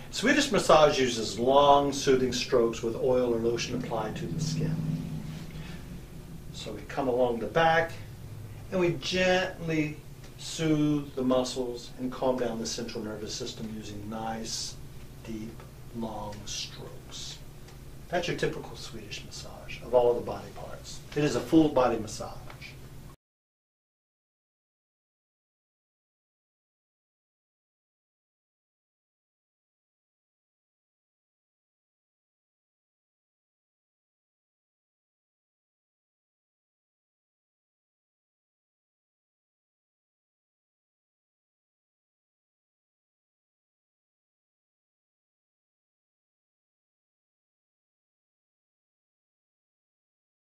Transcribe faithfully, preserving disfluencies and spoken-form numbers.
Swedish massage uses long, soothing strokes with oil or lotion applied to the skin. So we come along the back and we gently soothe the muscles and calm down the central nervous system using nice, deep, long strokes. That's your typical Swedish massage of all of the body parts. It is a full body massage.